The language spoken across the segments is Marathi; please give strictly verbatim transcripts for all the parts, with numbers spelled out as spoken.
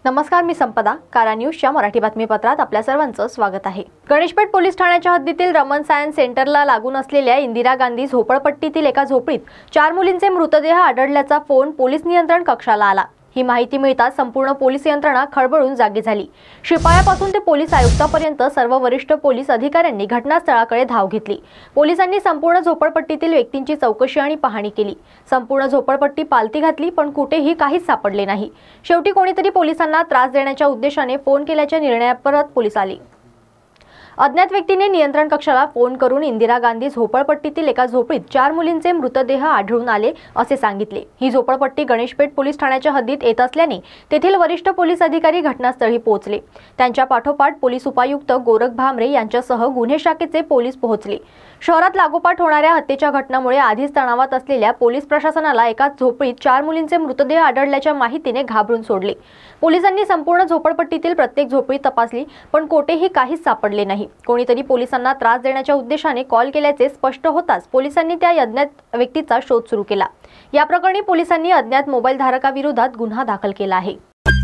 नमस्कार, मी संपदा. कारा न्यूजच्या मराठी बातमीपत्रात आपल्या सर्वांचं स्वागत आहे. गणेशपेठ पोलीस ठाण्याच्या हद्दीतील रमन सायन्स सेंटरला लागून असलेल्या इंदिरा गांधी झोपडपट्टीतील एका झोपडीत चार मुलींचे मृतदेह आढळल्याचा फोन पोलीस नियंत्रण कक्षाला आला. ही माहिती मिळताच संपूर्ण पोलीस यंत्रणा खळबळून जागी झाली. शिपायापासून ते पोलीस आयुक्तापर्यंत सर्व वरिष्ठ पोलीस अधिकाऱ्यांनी घटनास्थळाकडे धाव घेतली. पोलिसांनी संपूर्ण झोपडपट्टीतील व्यक्तींची चौकशी आणि पाहणी केली. संपूर्ण झोपडपट्टी पालती घातली, पण कुठेही काहीच सापडले नाही. शेवटी कोणीतरी पोलिसांना त्रास देण्याच्या उद्देशाने फोन केल्याच्या निर्णयावर पोलीस आले. अज्ञात व्यक्तीने नियंत्रण कक्षाला फोन करून इंदिरा गांधी झोपडपट्टीतील एका झोपडीत चार मुलींचे मृतदेह आढळून आले असे सांगितले. ही झोपडपट्टी गणेशपेठ पोलीस ठाण्याच्या हद्दीत येत असल्याने तेथील वरिष्ठ पोलीस अधिकारी घटनास्थळी पोहोचले. त्यांच्या पाठोपाठ पोलीस उपायुक्त गोरख भामरे यांच्यासह गुन्हे शाखेचे पोलीस पोहोचले. शहरात लागोपाठ होणाऱ्या हत्येच्या घटनामुळे आधीच तणावात असलेल्या पोलीस प्रशासनाला एका झोपडीत चार मुलींचे मृतदेह आढळल्याच्या माहितीने घाबरून सोडले. पोलिसांनी संपूर्ण झोपडपट्टीतील प्रत्येक झोपडी तपासली, पण कोठेही काहीच सापडले नाही. कोणीतरी पोलिसांना त्रास देण्याच्या उद्देशाने कॉल केल्याचे स्पष्ट होताच पोलिसांनी त्या अज्ञात व्यक्तीचा शोध सुरू केला. या प्रकरणी पोलिसांनी अज्ञात मोबाईल धारकाविरोधात गुन्हा दाखल केला आहे.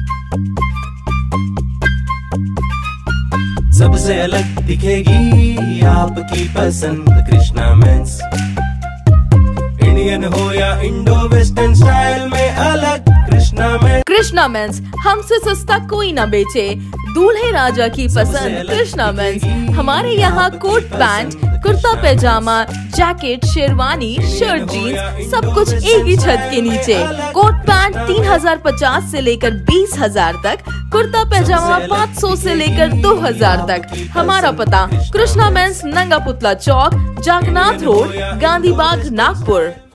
सबसे अलग दिखेगी आपकी पसंद कृष्णा मेंस। इंडियन हो या इंडो वेस्टर्न स्टाइल में अलग कृष्णा मेंस। कृष्णा मेंस, हमसे सस्ता कोई ना बेचे। दूल्हे राजा की पसंद कृष्णा मेंस। हमारे यहाँ coat pant, kurta pyjama, jacket, sherwani, shirt, jeans सब कुछ एक ही छत के नीचे। कोट पैंट तीन हजार पचास से लेकर बीस हजार तक, कुर्ता पैजामा पाँच सौ से लेकर दो हजार तक। हमारा पता कृष्णा मेंस, नंगा पुतला चौक, जागनाथ रोड, गांधी बाग, नागपुर।